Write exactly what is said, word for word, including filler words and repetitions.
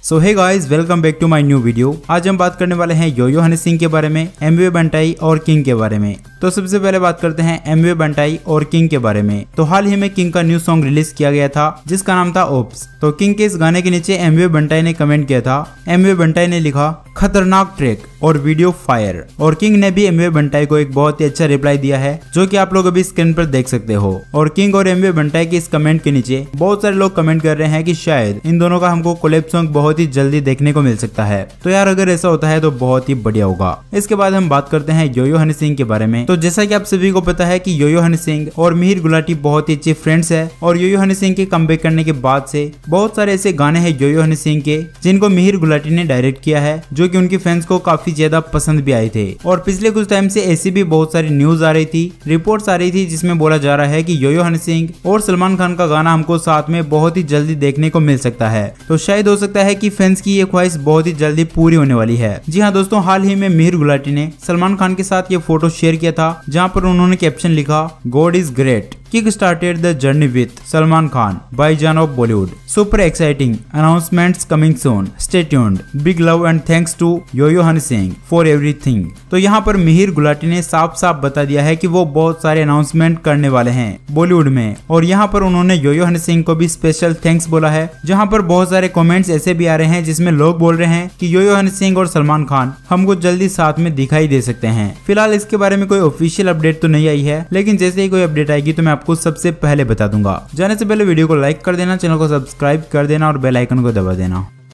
So hey guys, welcome back to my new video. आज हम बात करने वाले हैं योयो हनी सिंह के बारे में, एमवे बंटाई और किंग के बारे में। तो सबसे पहले बात करते हैं एमवे बंटाई और किंग के बारे में। तो हाल ही में किंग का न्यू सॉन्ग रिलीज किया गया था जिसका नाम था ओप्स। तो किंग के इस गाने के नीचे एमवे बंटाई ने कमेंट किया था। एमवे बंटाई ने लिखा खतरनाक ट्रैक और वीडियो फायर, और किंग ने भी एमवे बंटाई को एक बहुत ही अच्छा रिप्लाई दिया है जो कि आप लोग अभी स्क्रीन पर देख सकते हो। और किंग और एमवे बंटाई के इस कमेंट के नीचे बहुत सारे लोग कमेंट कर रहे हैं कि शायद इन दोनों का हमको कोलैब सॉन्ग बहुत ही जल्दी देखने को मिल सकता है। तो यार अगर ऐसा होता है तो बहुत ही बढ़िया होगा। इसके बाद हम बात करते हैं योयो हनी सिंह के बारे में। तो जैसा कि आप सभी को पता है कि योयो हनी सिंह और मिहिर गुलाटी बहुत ही अच्छे फ्रेंड्स है, और योयो हनी सिंह के कमबैक करने के बाद से बहुत सारे ऐसे गाने हैं योयो हनी सिंह के जिनको मिहिर गुलाटी ने डायरेक्ट किया है, जो कि उनकी फैंस को काफी ज्यादा पसंद भी आए थे। और पिछले कुछ टाइम से ऐसी भी बहुत सारी न्यूज आ रही थी, रिपोर्ट्स आ रही थी, जिसमें बोला जा रहा है कि योयो हनी सिंह और सलमान खान का गाना हमको साथ में बहुत ही जल्दी देखने को मिल सकता है। तो शायद हो सकता है कि फैंस की ये ख्वाहिश बहुत ही जल्दी पूरी होने वाली है। जी हाँ दोस्तों, हाल ही में मिहिर गुलाटी ने सलमान खान के साथ ये फोटो शेयर किया था जहाँ पर उन्होंने कैप्शन लिखा God is great, kick started the journey with Salman Khan, भाईजान of Bollywood, super exciting announcements coming soon, stay tuned, big love and thanks to Yo Yo Honey Singh for everything. तो यहाँ पर मिहिर गुलाटी ने साफ साफ बता दिया है कि वो बहुत सारे अनाउंसमेंट करने वाले हैं बॉलीवुड में, और यहाँ पर उन्होंने योयो हनी सिंह को भी स्पेशल थैंक्स बोला है। जहाँ पर बहुत सारे कमेंट्स ऐसे भी आ रहे हैं जिसमें लोग बोल रहे हैं कि योयो हनी सिंह और सलमान खान हमको जल्दी साथ में दिखाई दे सकते हैं। फिलहाल इसके बारे में कोई ऑफिशियल अपडेट तो नहीं आई है, लेकिन जैसे ही कोई अपडेट आएगी तो मैं आपको सबसे पहले बता दूंगा। जाने से पहले वीडियो को लाइक कर देना, चैनल को सब्सक्राइब कर देना और बेल आइकन को दबा देना।